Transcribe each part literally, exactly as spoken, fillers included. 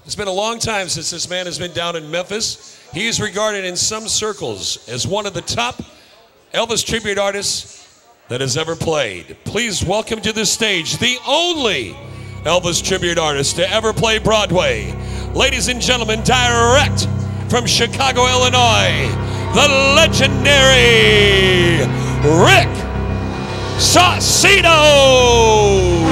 It's been a long time since this man has been down in Memphis. He is regarded in some circles as one of the top Elvis tribute artists that has ever played. Please welcome to the stage the only Elvis tribute artist to ever play Broadway. Ladies and gentlemen, direct from Chicago, Illinois, the legendary Rick Saucedo.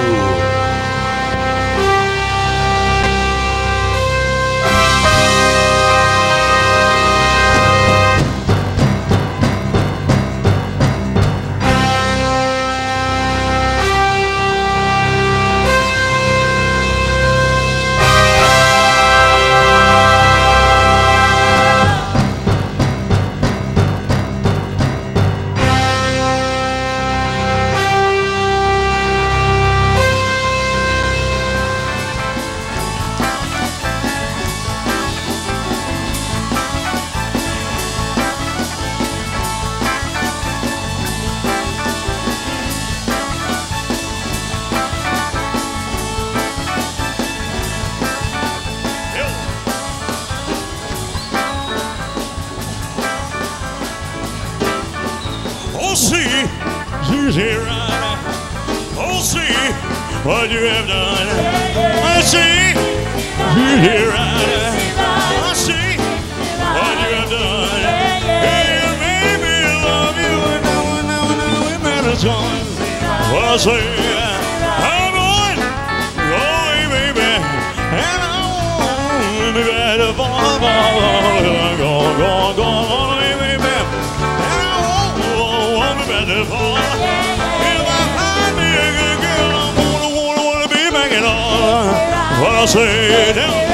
Oh, see, you here, right? Oh, see what you have done. I see, you here, right? I see what you have done. Hey, you made me love you, and now, and now, and now we met us on. Well, I say, I'm on, going, baby, and I want to be better for all, all, go, go, go, go, baby, and I want better for. If I find me a good girl, I'm gonna wanna wanna be back in all. What I say now.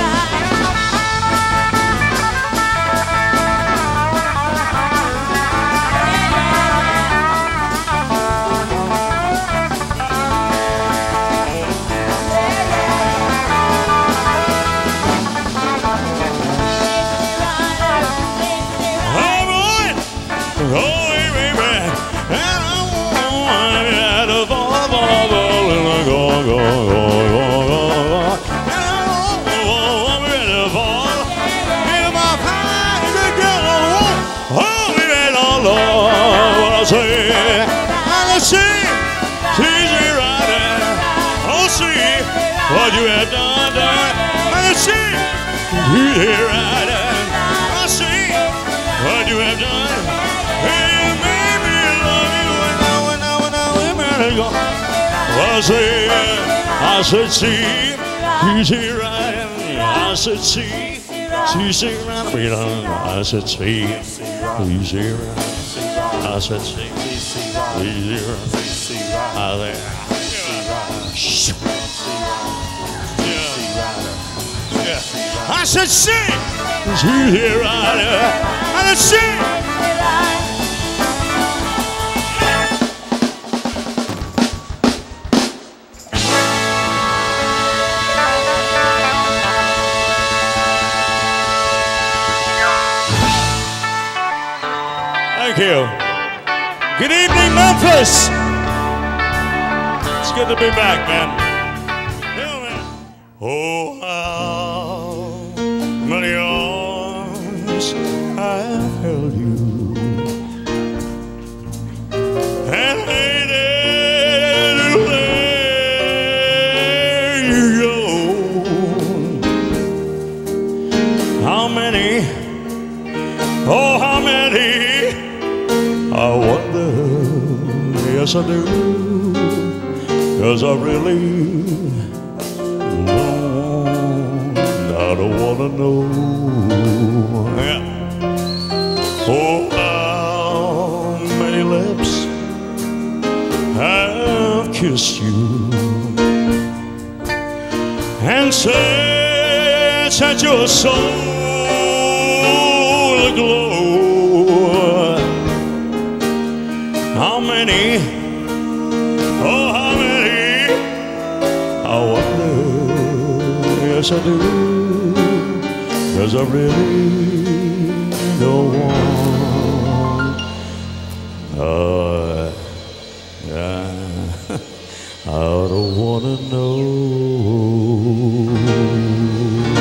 What you have done, done, I see you here, right? I see what you have done. Hey, you made me love you, and now, and now, and now, we better go. Well, I say, I said, see, he's here, right? I said, see, she's here, right? I said, see, he's here, right? I said, see, he's here, right? I said, I said, sing, she's here, right? I said, sing. Thank you. Good evening, Memphis. It's good to be back, man. Yeah, man. Oh, how many arms I've held you and waited to let you go. How many, oh, how many, I wonder, yes I do, 'cause I really I don't wanna know. Yeah. Oh, how many lips have kissed you and said, set your soul aglow. How many, oh, how many, I wonder, yes I do, 'cause I really don't want, uh, I don't wanna know.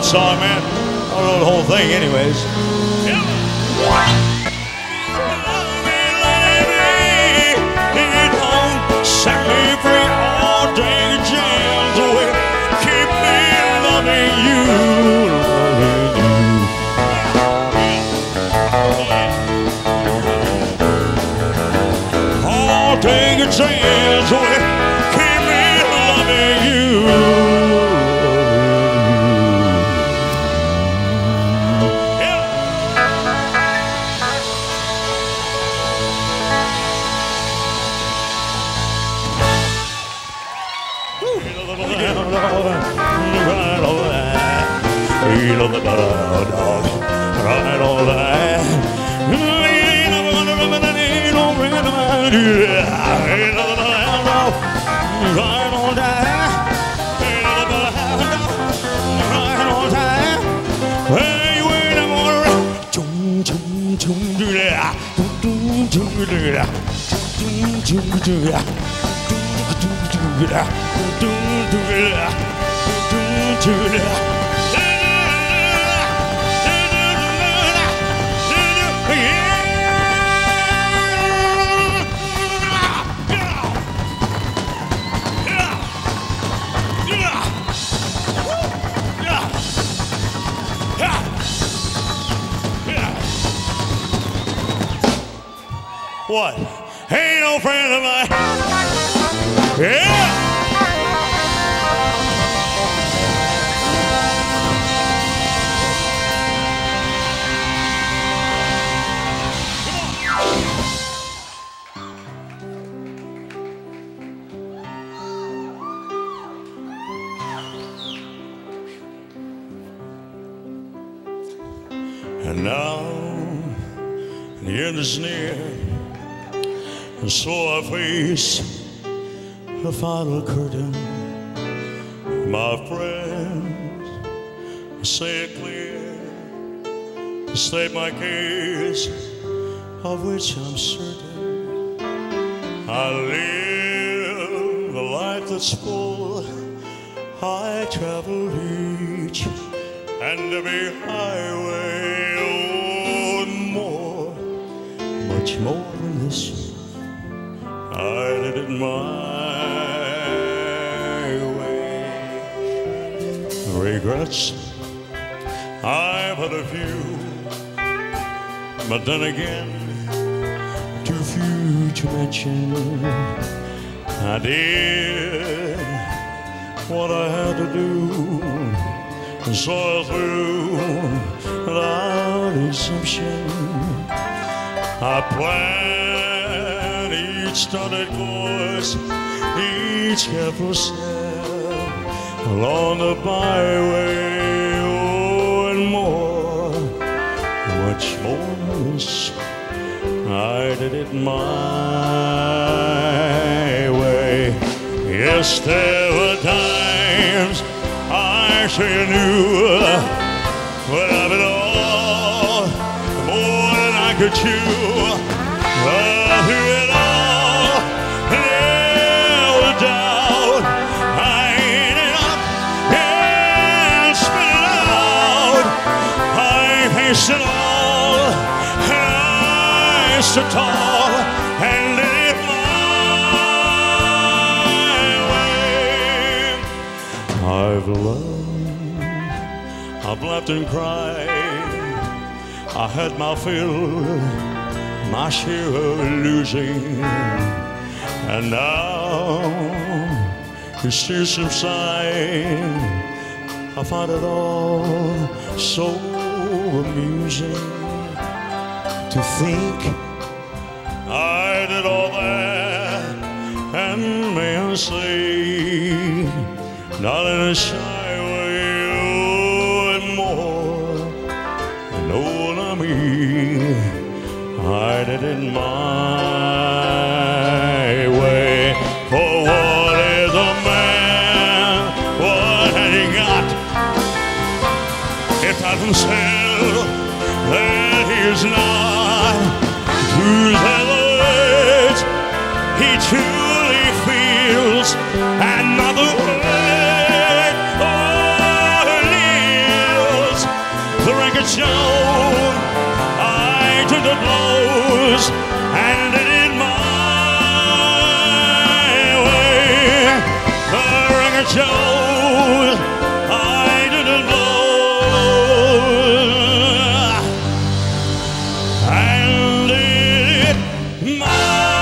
that song, man. I don't know the whole thing, anyways. Yeah. Set me free, all day jams away. Keep me loving you, loving you. All day jams away. Keep me loving you, loving you. Yeah. Right on that. What? Ain't no friend of mine. Yeah. And now the end is near, and so I face the final curtain. My friends, say it clear, state my case, of which I'm certain. I live a life that's full. I travel each and every highway, oh, and more, much more than this. I did it my way. Regrets, I've had a few, but then again, too few to mention. I did what I had to do, and saw through without exemption. I planned each studied course, each careful step along the byway, oh, and more, much more than this. I did it my way. Yes, there were times I sure knew would have it all, more than I could chew. But through it all, never doubt, I ate it up and spit it out. I faced it all, and I stood tall and did it my way. I've loved, I've laughed and cried, I had my fill, my share of losing, and now it's tears subside. I find it all so amusing to think I did all that, and may I say, not in a shy way, oh, and more, and oh, to me, I did it my way. For what is a man? What has he got? If not himself, then he is not. Whose are the words he truly feels, and not the word or live the blows and did it my way. The record shows I didn't blow and did it my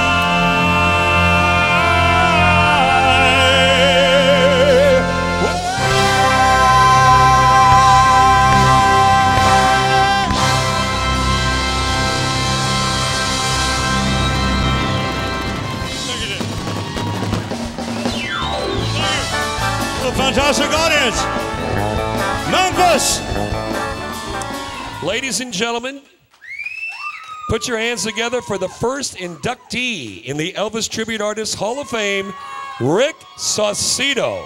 fantastic audience. Memphis. Ladies and gentlemen, put your hands together for the first inductee in the Elvis Tribute Artists Hall of Fame, Rick Saucedo.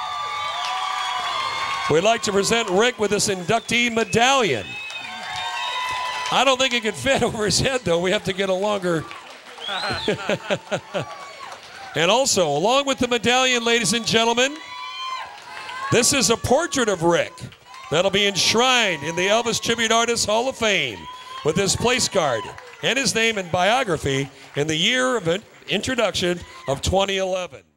We'd like to present Rick with this inductee medallion. I don't think it can fit over his head, though. We have to get a longer... And also, along with the medallion, ladies and gentlemen, this is a portrait of Rick that'll be enshrined in the Elvis Tribute Artists Hall of Fame with his place card and his name and biography in the year of introduction of twenty eleven.